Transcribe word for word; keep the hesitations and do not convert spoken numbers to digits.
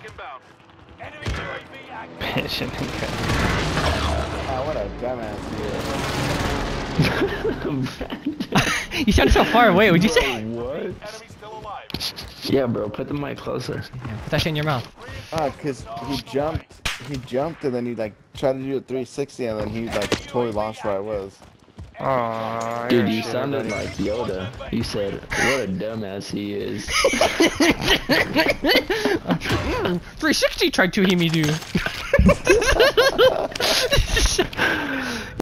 Mission inbound. Ah, what a dumbass You sound so far away, what'd you say? What? Yeah, bro, put the mic closer. Yeah, put that shit in your mouth. Ah, cause he jumped, he jumped and then he like tried to do a three sixty and then he like totally lost where I was. Aww, Dude, you sounded like Yoda. You said, what a dumbass he is. three sixty tried to hear me do.